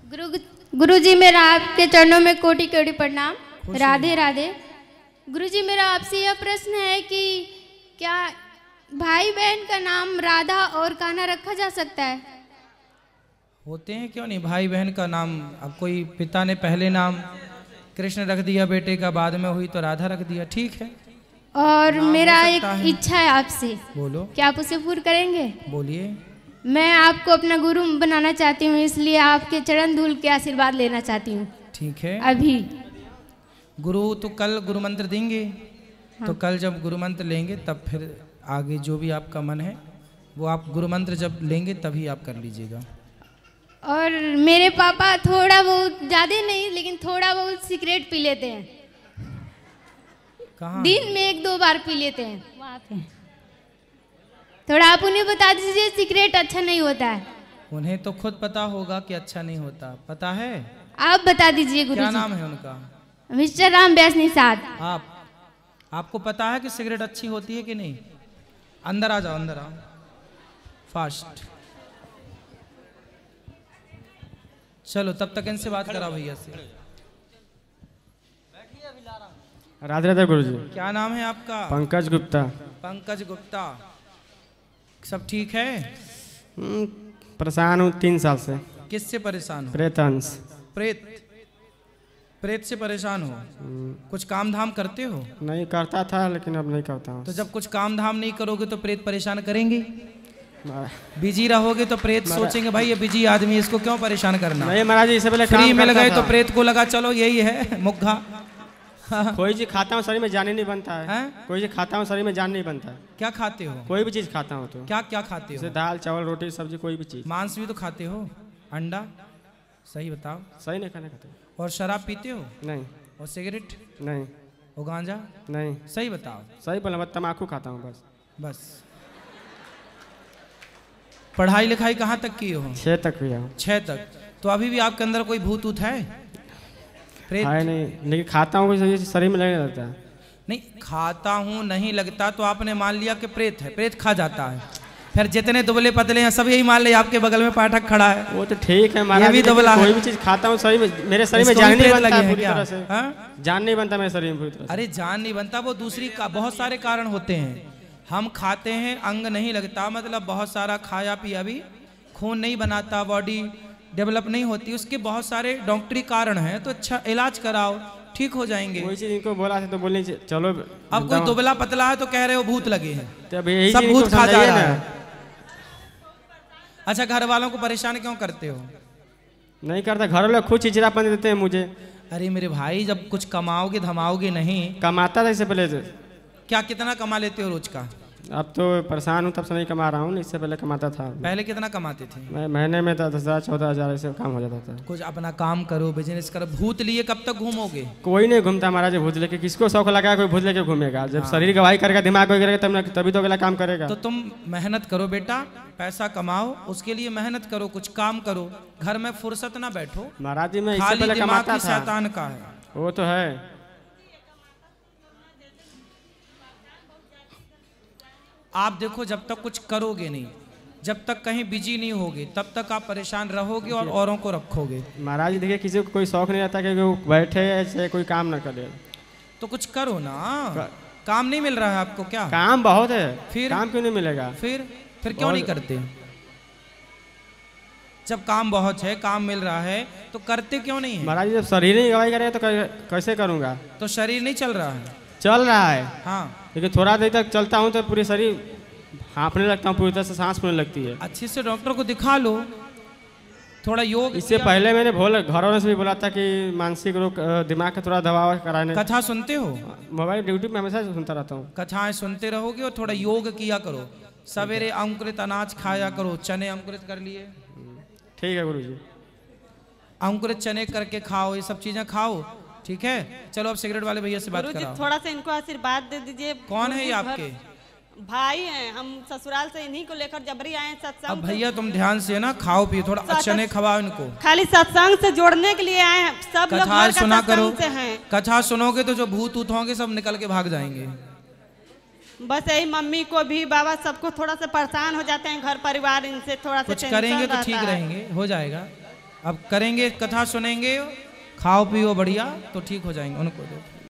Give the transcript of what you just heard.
गुरुजी मेरा आपके चरणों में कोटि कोटि प्रणाम। राधे राधे। गुरुजी मेरा आपसे यह प्रश्न है कि क्या भाई बहन का नाम राधा और कान्हा रखा जा सकता है? होते हैं, क्यों नहीं। भाई बहन का नाम, अब कोई पिता ने पहले नाम कृष्ण रख दिया बेटे का, बाद में हुई तो राधा रख दिया, ठीक है। और मेरा एक इच्छा है आपसे। बोलो। क्या आप उसे पूर्ण करेंगे? बोलिए। मैं आपको अपना गुरु बनाना चाहती हूँ, इसलिए आपके चरण धूल के आशीर्वाद लेना चाहती हूँ। ठीक है। अभी गुरु तो कल गुरु मंत्र देंगे। हाँ। तो कल जब गुरु मंत्र लेंगे तब फिर आगे जो भी आपका मन है वो आप गुरु मंत्र जब लेंगे तभी आप कर लीजिएगा। और मेरे पापा थोड़ा बहुत, ज़्यादा नहीं लेकिन थोड़ा बहुत सिगरेट पी लेते हैं। कहाँ? दिन में 1-2 बार पी लेते हैं। वहाँ पे थोड़ा आप उन्हें बता दीजिए, सिगरेट अच्छा नहीं होता है। उन्हें तो खुद पता होगा कि अच्छा नहीं होता, पता है। आप बता दीजिए गुरुजी। क्या नाम है उनका? मिस्टर राम व्यास निषाद। आपको पता है कि सिगरेट अच्छी होती है कि नहीं? अंदर आ जाओ, अंदर आओ फास्ट। चलो तब तक इनसे बात करा भैया से। राधे राधे गुरुजी। क्या नाम है आपका? पंकज गुप्ता। पंकज गुप्ता। सब ठीक है? परेशान हूँ 3 साल से। किससे परेशान हो? प्रेतंश। प्रेत से परेशान हो? कुछ काम धाम करते हो? नहीं करता था लेकिन अब नहीं करता हूँ। तो जब कुछ काम धाम नहीं करोगे तो प्रेत परेशान करेंगे। बिजी रहोगे तो प्रेत सोचेंगे भाई ये बिजी आदमी, इसको क्यों परेशान करना। नहीं महाराज, इससे पहले फ्री में लगाए तो प्रेत को लगा, चलो यही है मुग्धा। कोई चीज खाता हूँ शरीर में जान ही नहीं बनता है। कोई चीज खाता हूँ शरीर में जान नहीं बनता है। क्या खाते हो? कोई भी चीज खाता हूँ तो। क्या क्या खाते हो? दाल चावल रोटी सब्जी कोई भी चीज। मांस भी तो खाते हो? अंडा? सही बताओ। सही नहीं खाने खाते। और शराब पीते हो? नहीं। और सिगरेट? नहीं। और गांजा? नहीं। सही बताओ। सही बोला, मैं तम्बाकू खाता हूँ बस। पढ़ाई लिखाई कहाँ तक की हो? 6 तक किया हूँ। 6 तक? तो अभी भी आपके अंदर कोई भूत ऊत है? है नहीं, लेकिन खाता हूँ शरीर में लगने लगता है। नहीं खाता हूँ नहीं लगता तो आपने मान लिया कि प्रेत है, प्रेत खा जाता है। फिर जितने दुबले पतले हैं सब यही मान ले, आपके बगल में पाठक खड़ा है। वो तो ठीक है महाराज, भी दुबला है। कोई भी चीज खाता हूँ शरीर में, मेरे शरीर में जान नहीं बनता पूरी तरह से। जान नहीं बनता मेरे शरीर में पूरी तरह से। अरे जान नहीं बनता, वो दूसरी का बहुत सारे कारण होते हैं। हम खाते हैं अंग नहीं लगता, मतलब बहुत सारा खाया पिया भी खून नहीं बनाता, बॉडी डेवलप नहीं होती, उसके बहुत सारे डॉक्टरी कारण हैं। तो अच्छा इलाज कराओ, ठीक हो जाएंगे। कोई चीज इनको बोला था तो बोलने चलो। अब कोई दुबला पतला है तो कह रहे हो भूत लगे हैं, तो सब भूत खा जा रहा है। अच्छा घर वालों को परेशान क्यों करते हो? नहीं करता, घर वाले खुद चिड़चिड़ापन देते हैं मुझे। अरे मेरे भाई जब कुछ कमाओगे धमाओगे नहीं। कमाता था इससे पहले। क्या कितना कमा लेते हो रोज का? अब तो परेशान हूँ तब से नहीं कमा रहा हूँ, इससे पहले कमाता था। पहले कितना कमाते थे? मैं महीने में 10,000 14,000 ऐसे काम हो जाता था। कुछ अपना काम करो, बिजनेस करो। भूत लिए कब तक घूमोगे? कोई नहीं घूमता महाराज भूत लेके, किसको शौक लगा कोई भूत लेके घूमेगा? जब शरीर गवाही करेगा, दिमाग गवाही करेगा तभी तो अगला काम करेगा। तो तुम मेहनत करो बेटा, पैसा कमाओ, उसके लिए मेहनत करो, कुछ काम करो, घर में फुर्सत ना बैठो। महाराज जी मैं इससे पहले कमाता था। शैतान का है वो तो है। आप देखो जब तक कुछ करोगे नहीं, जब तक कहीं बिजी नहीं होगे तब तक आप परेशान रहोगे और औरों को रखोगे। महाराज जी देखिए, किसी को कोई शौक नहीं रहता कि वो बैठे ऐसे कोई काम ना करे। तो कुछ करो ना। काम नहीं मिल रहा है आपको? क्या काम बहुत है। फिर काम क्यों नहीं मिलेगा? फिर क्यों नहीं करते? जब काम बहुत है, काम मिल रहा है तो करते क्यों नहीं है? महाराज जब शरीर नहीं गवाही करे तो कैसे करूँगा? तो शरीर नहीं चल रहा है? चल रहा है हाँ, लेकिन थोड़ा देर तक चलता हूँ तो पूरी शरीर हाँफने लगता हूँ, पूरी तरह से सांस फूलने लगती है। अच्छे से डॉक्टर को दिखा लो, थोड़ा योग। इससे पहले मैंने घर वालों से भी बोला था कि मानसिक रोग दिमाग का थोड़ा दबाव कराने। कथा सुनते हो? मोबाइल ड्यूटी में हमेशा सुनता रहता हूँ। कथाएं सुनते रहोगे और थोड़ा योग किया करो। सवेरे अंकुरित अनाज खाया करो, चने अंकुरित कर लिए। ठीक है गुरुजी। अंकुरित चने करके खाओ, ये सब चीजें खाओ, ठीक है। चलो अब सिगरेट वाले भैया से बात कराओ। थोड़ा सा इनको आशीर्वाद दे दीजिए। कौन है ये आपके भाई? हैं हम ससुराल से, इन्हीं को लेकर जबरी आए सत्संग। अब भैया तुम ध्यान से ना खाओ पियो, थोड़ा चने खवाओ इनको। खाली सत्संग से जोड़ने के लिए आए हैं सब लोग। कथा सुना करो। से हैं। कथा सुनोगे तो जो भूत ऊत होंगे सब निकल के भाग जाएंगे। बस यही मम्मी को भी बाबा सबको थोड़ा सा परेशान हो जाते हैं घर परिवार, इनसे थोड़ा सा कुछ करेंगे तो ठीक रहेंगे, हो जाएगा। अब करेंगे, कथा सुनेंगे, खाओ पियो बढ़िया तो ठीक हो जाएंगे। उनको दो।